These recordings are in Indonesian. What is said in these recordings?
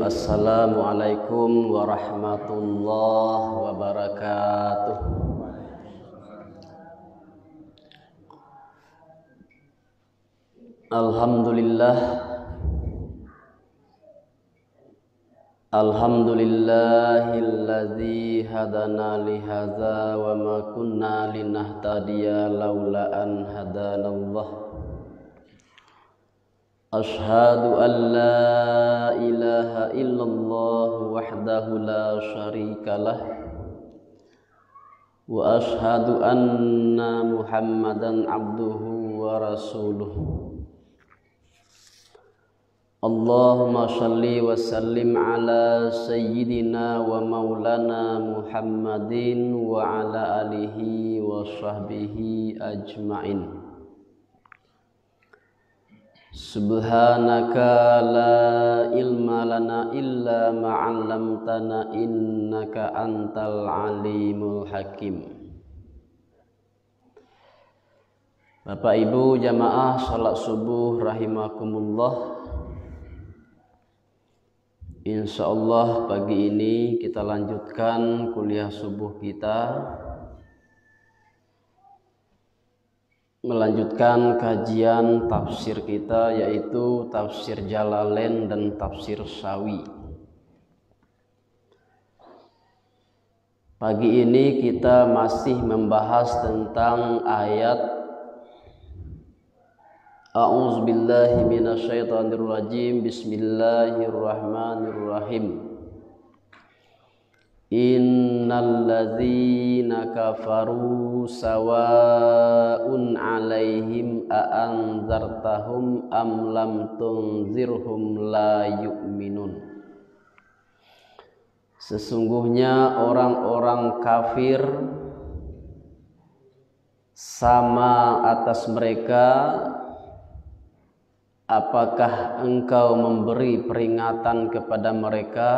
Assalamualaikum warahmatullahi wabarakatuh. Alhamdulillah, alhamdulillahilladzi hadana lihadza wa ma kunna linahtadiya laula an hadanallah. Ashhadu an la ilaha illallah wahdahu la syarikalah wa ashhadu anna Muhammadan abduhu wa rasuluh. Allahumma shalli wa sallim ala sayyidina wa maulana Muhammadin wa ala alihi wa sahbihi ajma'in. Subhanaka la ilma lana illa ma 'allamtana innaka antal alimul hakim. Bapak Ibu jamaah salat subuh rahimakumullah. Insyaallah pagi ini kita lanjutkan kuliah subuh kita, melanjutkan kajian tafsir kita, yaitu tafsir Jalalain dan tafsir Sawi. Pagi ini kita masih membahas tentang ayat A'udzubillahi minasyaitonirrajim. Bismillahirrahmanirrahim. Innal ladzina kafaru sawa'un 'alaihim a anzartahum am lam tunzirhum la yu'minun. Sesungguhnya orang-orang kafir sama atas mereka apakah engkau memberi peringatan kepada mereka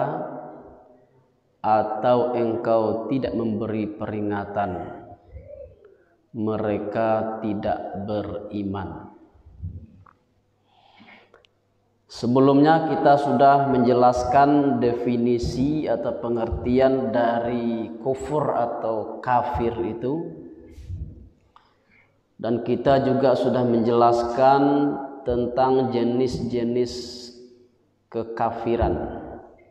atau engkau tidak memberi peringatan, mereka tidak beriman. Sebelumnya kita sudah menjelaskan definisi atau pengertian dari kufur atau kafir itu, dan kita juga sudah menjelaskan tentang jenis-jenis kekafiran.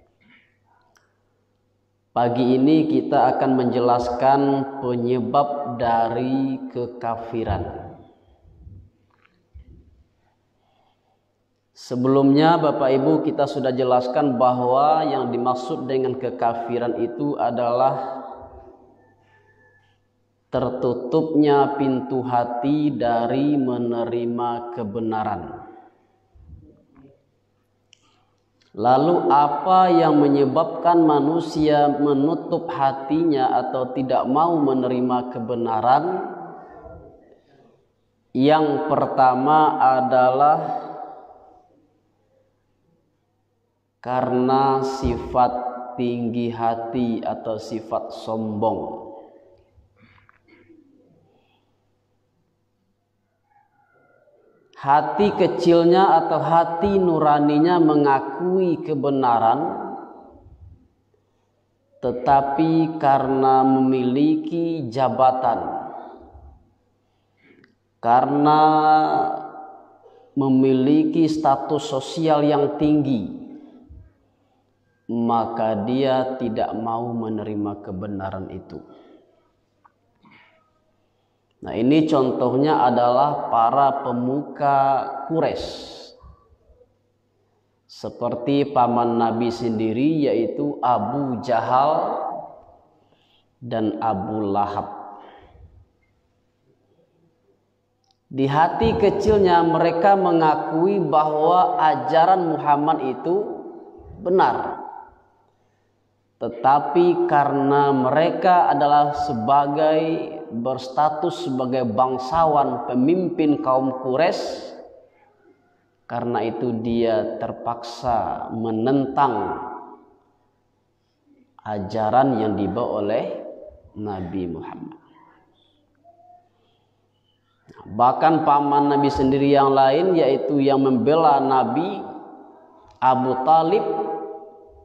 Pagi ini kita akan menjelaskan penyebab dari kekafiran. Sebelumnya Bapak Ibu kita sudah jelaskan bahwa yang dimaksud dengan kekafiran itu adalah tertutupnya pintu hati dari menerima kebenaran. Lalu apa yang menyebabkan manusia menutup hatinya atau tidak mau menerima kebenaran? Yang pertama adalah karena sifat tinggi hati atau sifat sombong. Hati kecilnya atau hati nuraninya mengakui kebenaran, tetapi karena memiliki jabatan, karena memiliki status sosial yang tinggi, maka dia tidak mau menerima kebenaran itu. Nah, ini contohnya adalah para pemuka Quraisy, seperti paman Nabi sendiri yaitu Abu Jahal dan Abu Lahab. Di hati kecilnya mereka mengakui bahwa ajaran Muhammad itu benar, tetapi karena mereka adalah berstatus sebagai bangsawan pemimpin kaum Quraisy, karena itu dia terpaksa menentang ajaran yang dibawa oleh Nabi Muhammad. Bahkan paman Nabi sendiri yang lain, yaitu yang membela Nabi, Abu Talib,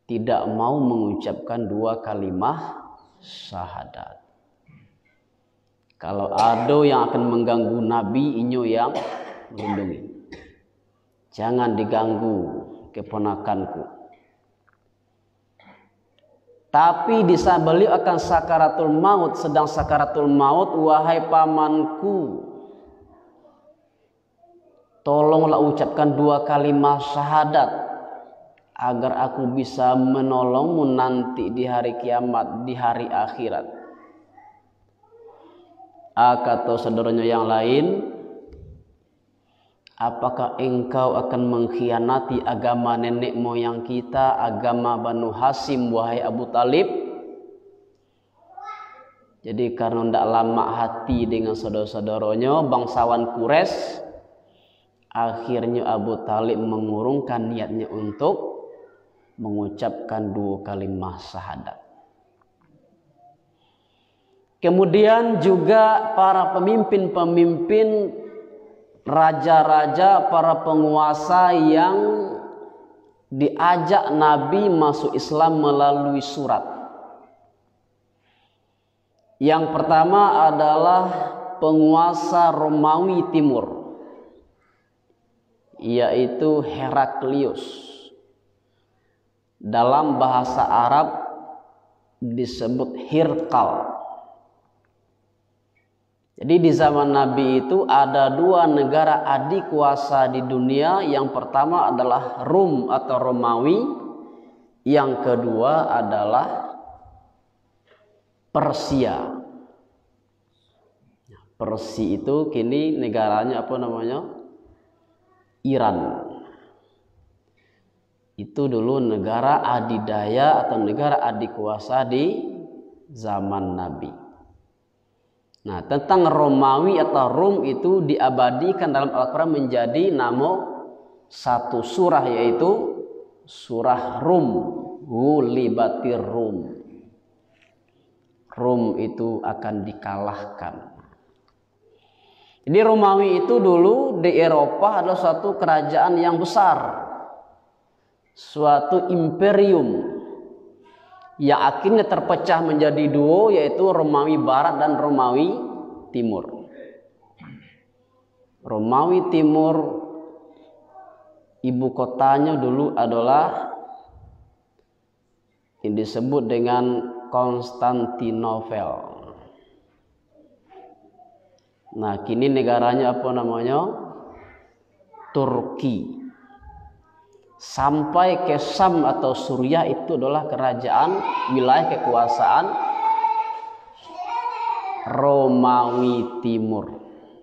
tidak mau mengucapkan dua kalimat syahadat. Kalau ada yang akan mengganggu Nabi, inyo yang melindungi. Jangan diganggu keponakanku. Tapi di saat beliau akan sakaratul maut, sedang sakaratul maut, wahai pamanku, tolonglah ucapkan dua kalimat syahadat agar aku bisa menolongmu nanti di hari kiamat, di hari akhirat. Kata saudaranya yang lain, apakah engkau akan mengkhianati agama nenek moyang kita, agama Banu Hasyim, wahai Abu Talib? Jadi karena tidak lama hati dengan saudara-saudaranya, bangsawan Quraisy, akhirnya Abu Talib mengurungkan niatnya untuk mengucapkan dua kalimat syahadat. Kemudian juga para pemimpin-pemimpin, raja-raja, para penguasa yang diajak Nabi masuk Islam melalui surat. Yang pertama adalah penguasa Romawi Timur, yaitu Heraklius. Dalam bahasa Arab disebut Hirqal. Jadi di zaman Nabi itu ada dua negara adik kuasa di dunia. Yang pertama adalah Rum atau Romawi. Yang kedua adalah Persia. Persia itu kini negaranya apa namanya? Iran. Itu dulu negara adidaya atau negara adik kuasa di zaman Nabi. Nah, tentang Romawi atau Rum itu diabadikan dalam Al-Quran menjadi nama satu surah, yaitu surah Rum. Ghulibatir Rum. Rum itu akan dikalahkan. Jadi Romawi itu dulu di Eropa adalah suatu kerajaan yang besar, suatu imperium yang akhirnya terpecah menjadi dua, yaitu Romawi Barat dan Romawi Timur. Romawi Timur ibu kotanya dulu adalah yang disebut dengan Konstantinopel. Nah, kini negaranya apa namanya? Turki. Sampai ke Syam atau Suriah itu adalah kerajaan wilayah kekuasaan Romawi Timur.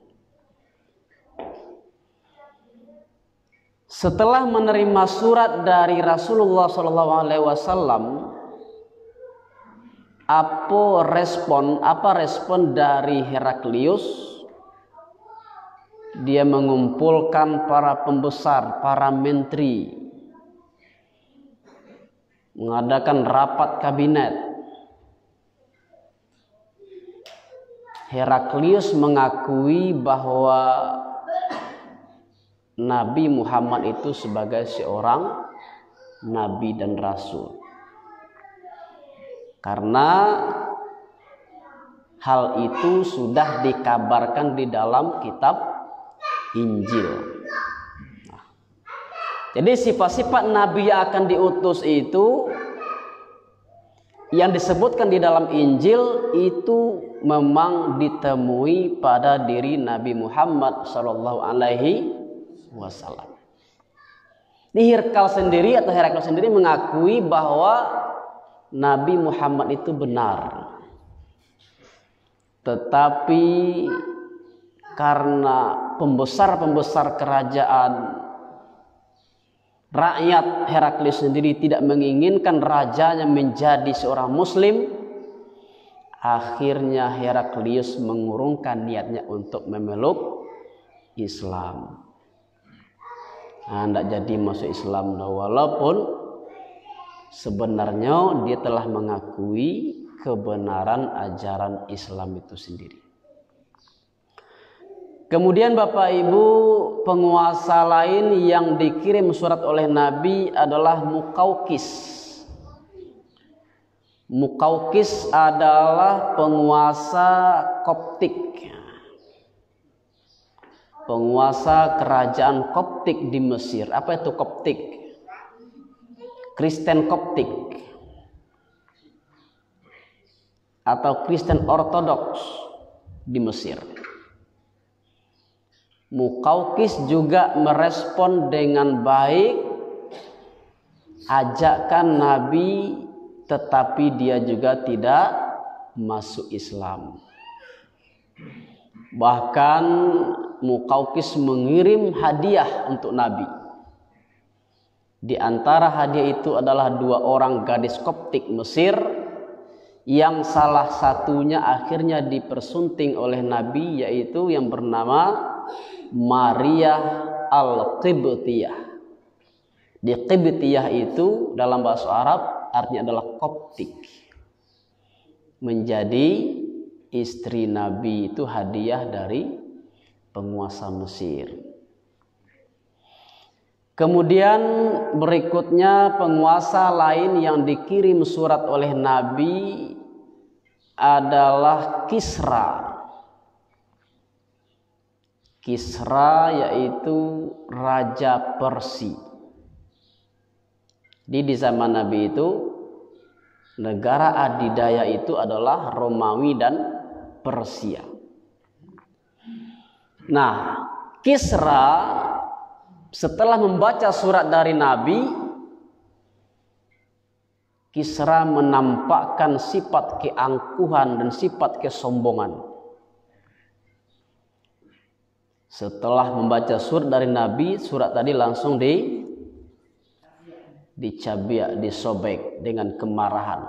Setelah menerima surat dari Rasulullah SAW, apa respon dari Heraklius? Dia mengumpulkan para pembesar, para menteri, mengadakan rapat kabinet. Heraklius mengakui bahwa Nabi Muhammad itu sebagai seorang nabi dan rasul. Karena hal itu sudah dikabarkan di dalam kitab Injil. Jadi sifat-sifat Nabi yang akan diutus itu yang disebutkan di dalam Injil itu memang ditemui pada diri Nabi Muhammad SAW. Heraklius sendiri mengakui bahwa Nabi Muhammad itu benar. Tetapi karena pembesar-pembesar kerajaan, rakyat Heraklius sendiri tidak menginginkan rajanya menjadi seorang muslim, akhirnya Heraklius mengurungkan niatnya untuk memeluk Islam. Tidak jadi masuk Islam, walaupun sebenarnya dia telah mengakui kebenaran ajaran Islam itu sendiri. Kemudian Bapak Ibu, penguasa lain yang dikirim surat oleh Nabi adalah Muqawqis. Muqawqis adalah penguasa Koptik, penguasa kerajaan Koptik di Mesir. Apa itu Koptik? Kristen Koptik atau Kristen Ortodoks di Mesir. Muqawqis juga merespon dengan baik ajakan Nabi, tetapi dia juga tidak masuk Islam. Bahkan Muqawqis mengirim hadiah untuk Nabi. Di antara hadiah itu adalah 2 orang gadis Koptik Mesir, yang salah satunya akhirnya dipersunting oleh Nabi, yaitu yang bernama Maria Al-Qibtiyah. Di Qibtiyah itu dalam bahasa Arab artinya adalah Koptik. Menjadi istri Nabi itu hadiah dari penguasa Mesir. Kemudian berikutnya penguasa lain yang dikirim surat oleh Nabi adalah Kisra. Kisra yaitu Raja Persia. Di zaman Nabi itu negara adidaya itu adalah Romawi dan Persia. Nah, Kisra setelah membaca surat dari Nabi, Kisra menampakkan sifat keangkuhan dan sifat kesombongan. Setelah membaca surat dari Nabi, surat tadi langsung dicabik, disobek dengan kemarahan.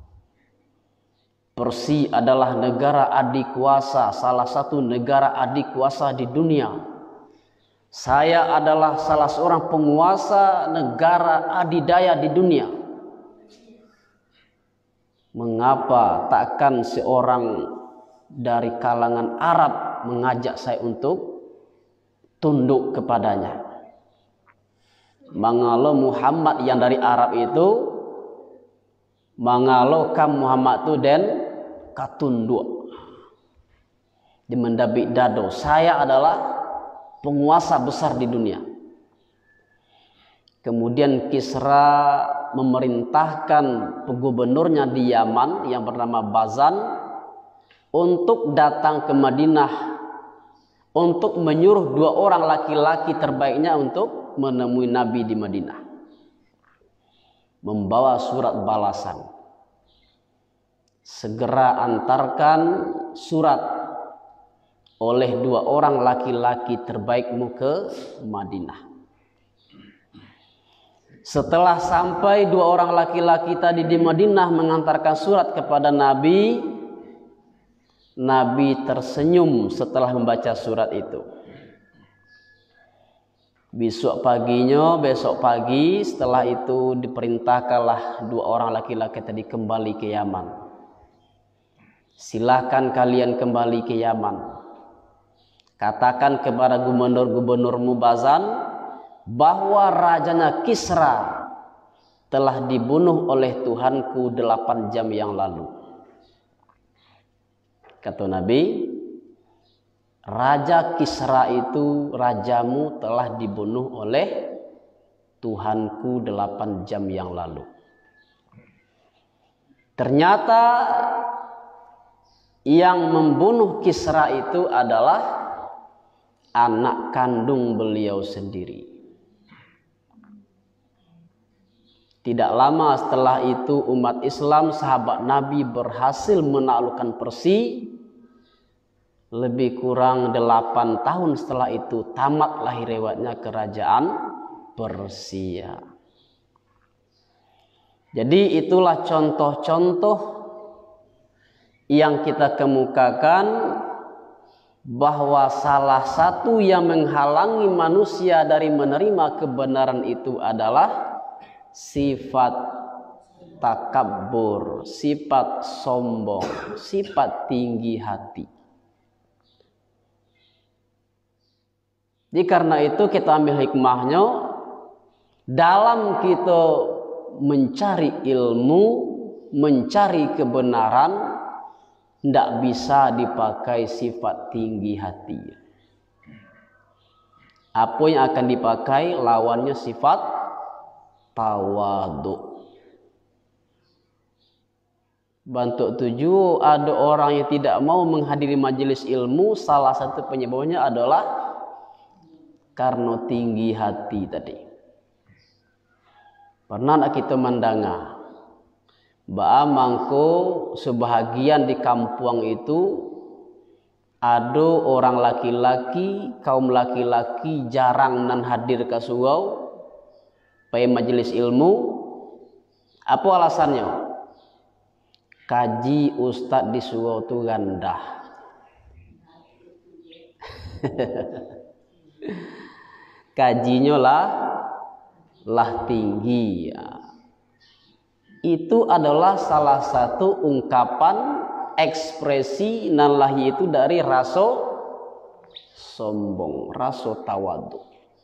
Persia adalah negara adikuasa, salah satu negara adikuasa di dunia. Saya adalah salah seorang penguasa negara adidaya di dunia. Mengapa takkan seorang dari kalangan Arab mengajak saya untuk tunduk kepadanya? Mangalo Muhammad yang dari Arab itu, mangalo kam Muhammad itu dan katunduk di mendabik dado, saya adalah penguasa besar di dunia. Kemudian Kisra memerintahkan gubernurnya di Yaman yang bernama Bazan untuk datang ke Madinah untuk menyuruh 2 orang laki-laki terbaiknya untuk menemui Nabi di Madinah, membawa surat balasan. Segera antarkan surat oleh 2 orang laki-laki terbaikmu ke Madinah. Setelah sampai 2 orang laki-laki tadi di Madinah mengantarkan surat kepada Nabi, Nabi tersenyum setelah membaca surat itu. Besok pagi setelah itu diperintahkanlah 2 orang laki-laki tadi kembali ke Yaman. Silakan kalian kembali ke Yaman. Katakan kepada gubernur-gubernurmu Bazan bahwa rajanya Kisra telah dibunuh oleh Tuhanku 8 jam yang lalu. Kata Nabi, Raja Kisra itu, rajamu telah dibunuh oleh Tuhanku 8 jam yang lalu. Ternyata yang membunuh Kisra itu adalah anak kandung beliau sendiri. Tidak lama setelah itu umat Islam, sahabat Nabi berhasil menaklukkan Persia. Lebih kurang 8 tahun setelah itu tamatlah riwayatnya kerajaan Persia. Jadi itulah contoh-contoh yang kita kemukakan bahwa salah satu yang menghalangi manusia dari menerima kebenaran itu adalah sifat takabbur, sifat sombong, sifat tinggi hati. Jadi karena itu kita ambil hikmahnya dalam kita mencari ilmu, mencari kebenaran, tidak bisa dipakai sifat tinggi hati. Apa yang akan dipakai? Lawannya sifat tawadhu. Bentuk 7, ada orang yang tidak mau menghadiri majelis ilmu, salah satu penyebabnya adalah karena tinggi hati tadi. Pernah kita mendengar bahwa mangko sebahagian di kampung itu ada orang laki-laki, kaum laki-laki jarang nan hadir ke surau pai majelis ilmu. Apa alasannya? Kaji ustadz di surau itu rendah. Kajinya lah tinggi ya. Itu adalah salah satu ungkapan ekspresi nalahi itu dari rasa sombong, rasa tawadhu.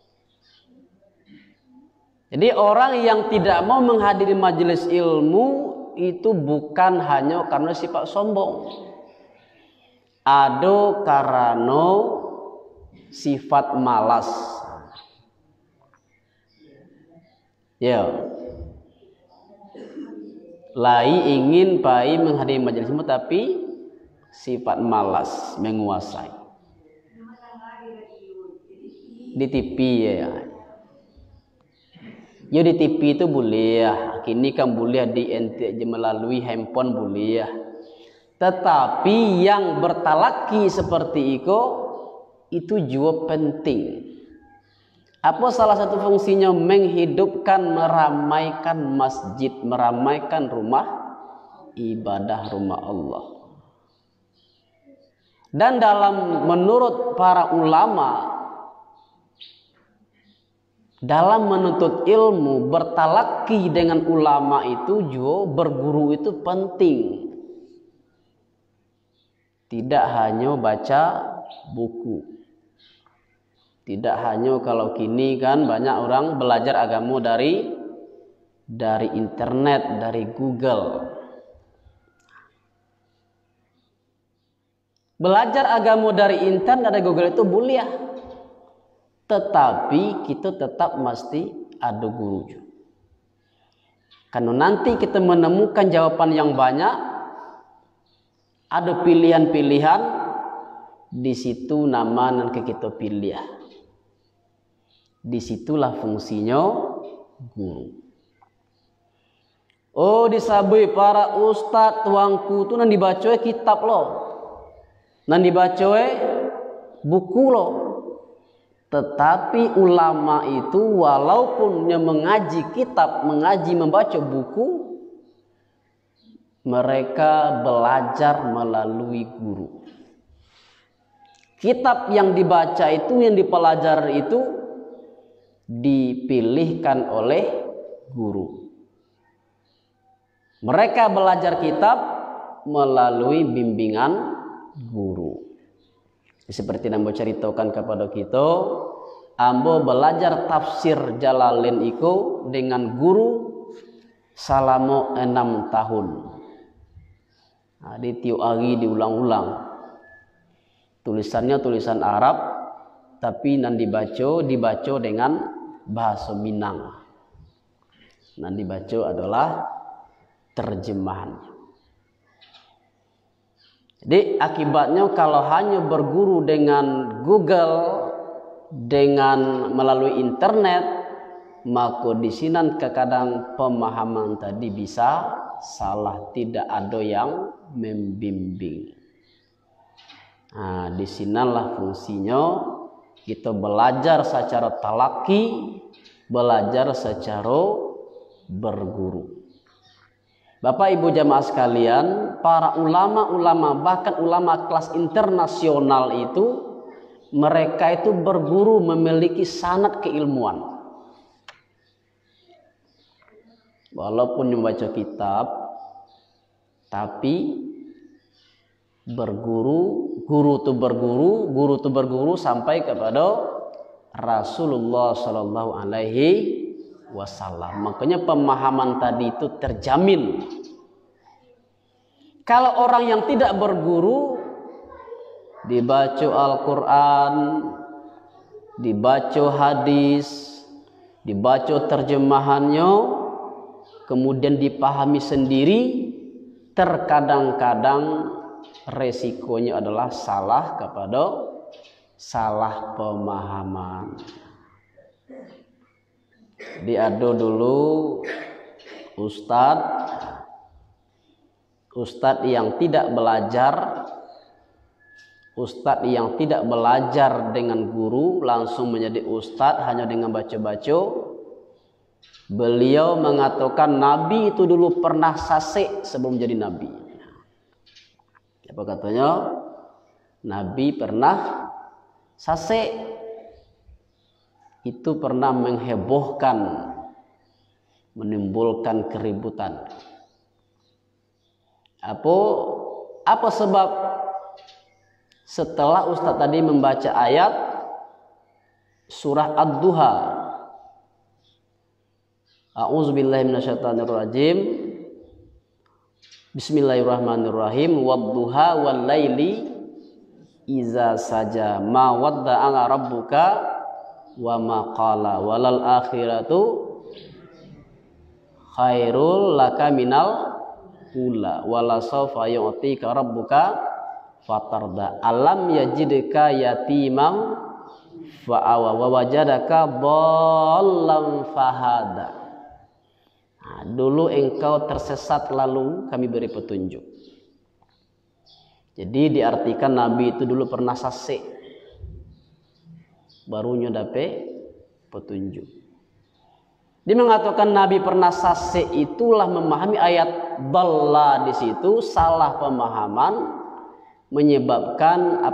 Jadi orang yang tidak mau menghadiri majelis ilmu itu bukan hanya karena sifat sombong, ada karena sifat malas. Ya, lai ingin pai menghadiri majelis ilmu tapi sifat malas menguasai. Di TV ya. Ya di TV itu boleh ya. Kini kan boleh melalui handphone boleh ya. Tetapi yang bertalaki seperti itu juga penting. Apa salah satu fungsinya? Menghidupkan, meramaikan masjid, meramaikan rumah ibadah, rumah Allah. Dan menurut para ulama, dalam menuntut ilmu, bertalaki dengan ulama itu juga, berguru itu penting. Tidak hanya baca buku. Tidak hanya kalau kini kan banyak orang belajar agama dari internet, dari Google. Belajar agama dari internet, dari Google itu boleh. Tetapi kita tetap mesti ada guru. Karena nanti kita menemukan jawaban yang banyak, ada pilihan-pilihan, di situ nama yang kita pilih. Disitulah fungsinya guru. Oh, disabui para ustadz tuangku tu nan dibaca kitab lo, nan dibaca buku lo. Tetapi ulama itu walaupun mengaji kitab, mengaji membaca buku, mereka belajar melalui guru. Kitab yang dibaca itu, yang dipelajari itu dipilihkan oleh guru. Mereka belajar kitab melalui bimbingan guru. Seperti yang ambo ceritakan kepada kita, ambo belajar tafsir Jalalain iku dengan guru selama 6 tahun. Nah, di tiap hari diulang-ulang. Tulisannya tulisan Arab, tapi nan dibaca dengan bahasa Minang. Nan dibaca adalah terjemahannya. Jadi akibatnya kalau hanya berguru dengan Google, dengan melalui internet, maka di sini kadang pemahaman tadi bisa salah, tidak ada yang membimbing. Nah, di sinilah fungsinya kita belajar secara talaki, belajar secara berguru. Bapak Ibu jamaah sekalian, para ulama-ulama, bahkan ulama kelas internasional itu, mereka itu berguru memiliki sanad keilmuan. Walaupun membaca kitab, tapi berguru, guru itu berguru sampai kepada Rasulullah Shallallahu Alaihi Wasallam. Makanya pemahaman tadi itu terjamin Kalau orang yang tidak berguru, dibaca Al-Quran, dibaca hadis, dibaca terjemahannya, kemudian dipahami sendiri, terkadang-kadang resikonya adalah salah pemahaman. Diadu dulu Ustadz yang tidak belajar dengan guru langsung menjadi ustadz hanya dengan baca-baca. Beliau mengatakan Nabi itu dulu pernah sasek sebelum jadi Nabi. Apa katanya? Nabi pernah sasek. Itu pernah menghebohkan, menimbulkan keributan. Apa sebab? Setelah Ustadz tadi membaca ayat surah Ad-Duha, A'udzubillahi minasyaitonirrajim, Bismillahirrahmanirrahim, Wadduha wal laili iza saja ma wadda'aka rabbuka wa ma qala walal akhiratu khairul laka minal ula wala sawfa yu'tika rabbuka fatarda alam yajidka yatimam fa'awa wa wajadaka dhallam fahada. Nah, dulu engkau tersesat lalu kami beri petunjuk. Jadi diartikan Nabi itu dulu pernah sasek, barunya dapat petunjuk. Dia mengatakan Nabi pernah sasek itulah memahami ayat dhalla di situ salah pemahaman, menyebabkan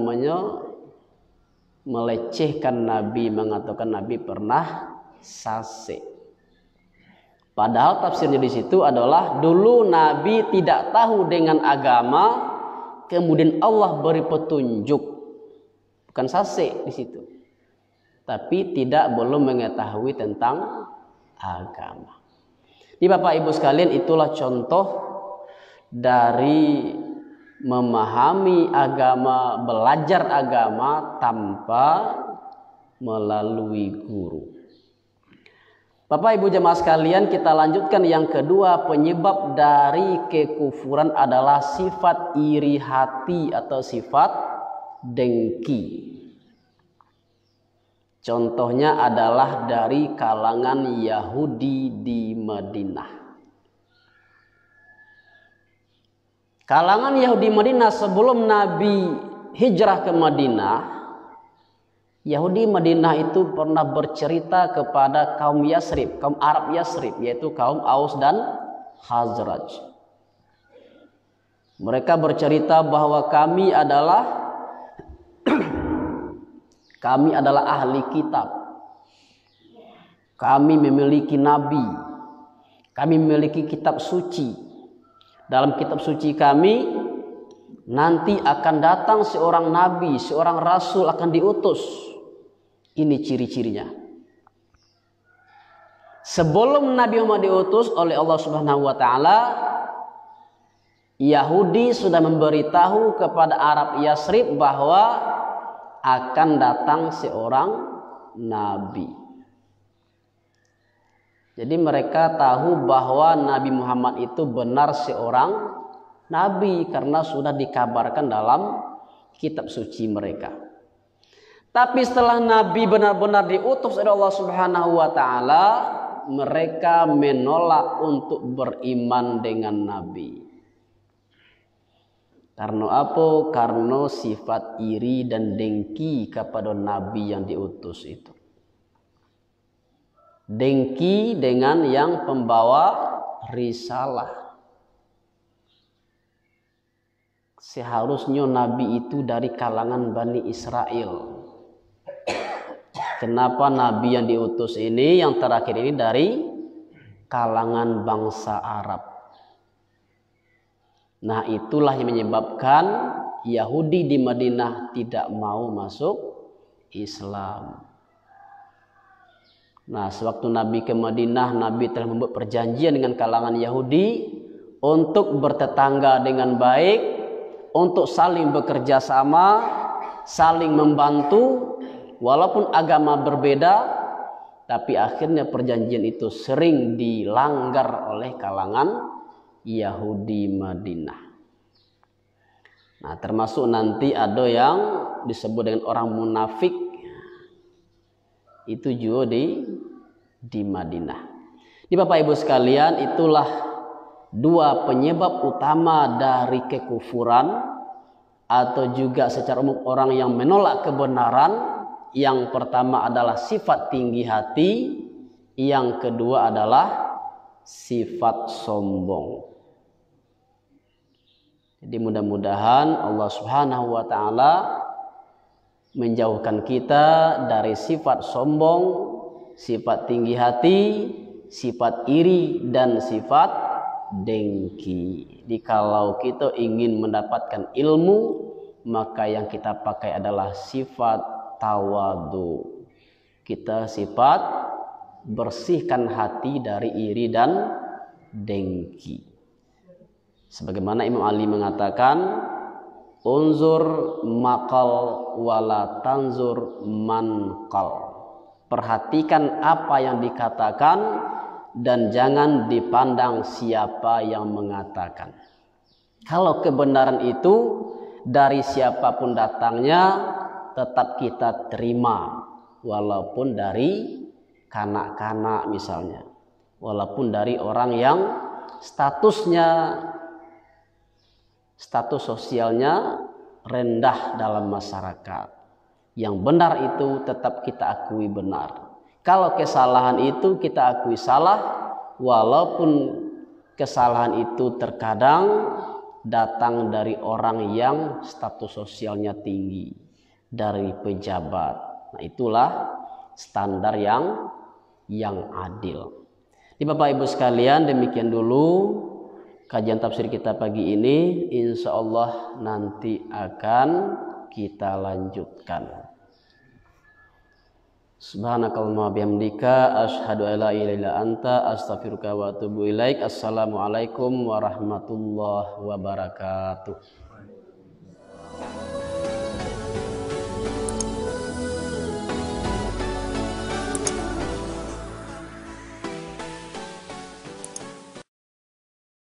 melecehkan Nabi, mengatakan Nabi pernah sasek. Padahal tafsirnya di situ adalah dulu Nabi tidak tahu dengan agama, kemudian Allah beri petunjuk, bukan sasek di situ, tapi belum mengetahui tentang agama. Di Bapak Ibu sekalian, itulah contoh dari memahami agama, belajar agama tanpa melalui guru. Bapak Ibu jemaah sekalian, kita lanjutkan yang kedua. Penyebab dari kekufuran adalah sifat iri hati atau sifat dengki. Contohnya adalah dari kalangan Yahudi di Madinah. Kalangan Yahudi Madinah sebelum Nabi hijrah ke Madinah, Yahudi Madinah itu pernah bercerita kepada kaum Yasrib, kaum Arab Yasrib, yaitu kaum Aus dan Khazraj. Mereka bercerita bahwa kami adalah ahli kitab. Kami memiliki nabi. Kami memiliki kitab suci. Dalam kitab suci kami nanti akan datang seorang nabi, seorang rasul akan diutus. Ini ciri-cirinya. Sebelum Nabi Muhammad diutus oleh Allah Subhanahu wa taala, Yahudi sudah memberitahu kepada Arab Yasrib bahwa akan datang seorang nabi. Jadi mereka tahu bahwa Nabi Muhammad itu benar seorang nabi karena sudah dikabarkan dalam kitab suci mereka. Tapi setelah Nabi benar-benar diutus oleh Allah Subhanahu wa taala, mereka menolak untuk beriman dengan Nabi. Karena apa? Karena sifat iri dan dengki kepada Nabi yang diutus itu. Dengki dengan yang pembawa risalah. Seharusnya Nabi itu dari kalangan Bani Israel. Kenapa Nabi yang diutus ini, yang terakhir ini dari kalangan bangsa Arab? Nah, itulah yang menyebabkan Yahudi di Madinah tidak mau masuk Islam. Nah, sewaktu Nabi ke Madinah, Nabi telah membuat perjanjian dengan kalangan Yahudi. untuk bertetangga dengan baik, untuk saling bekerja sama, saling membantu, walaupun agama berbeda, tapi akhirnya perjanjian itu sering dilanggar oleh kalangan Yahudi Madinah. Nah, termasuk nanti ada yang disebut dengan orang munafik, itu juga di Madinah. Di Bapak Ibu sekalian, itulah dua penyebab utama dari kekufuran atau juga secara umum orang yang menolak kebenaran. Yang pertama adalah sifat tinggi hati, yang kedua adalah sifat sombong. Jadi mudah-mudahan Allah Subhanahu wa taala menjauhkan kita dari sifat sombong, sifat tinggi hati, sifat iri, dan sifat dengki. Jadi kalau kita ingin mendapatkan ilmu, maka yang kita pakai adalah sifat tawadu. Kita sifat bersihkan hati dari iri dan dengki. Sebagaimana Imam Ali mengatakan, unzur maqal wala tanzur manqal. Perhatikan apa yang dikatakan dan jangan dipandang siapa yang mengatakan. Kalau kebenaran itu dari siapapun datangnya, tetap kita terima, walaupun dari kanak-kanak misalnya, walaupun dari orang yang status sosialnya rendah dalam masyarakat. Yang benar itu tetap kita akui benar. Kalau kesalahan itu kita akui salah, walaupun kesalahan itu terkadang datang dari orang yang status sosialnya tinggi, dari pejabat. Nah, itulah standar yang adil. Di Bapak Ibu sekalian, demikian dulu kajian tafsir kita pagi ini. Insya Allah nanti akan kita lanjutkan. Subhanakallahumma bihamdika asyhadu an la ilaha illa anta astaghfiruka wa atubu ilaik. Assalamualaikum warahmatullahi wabarakatuh.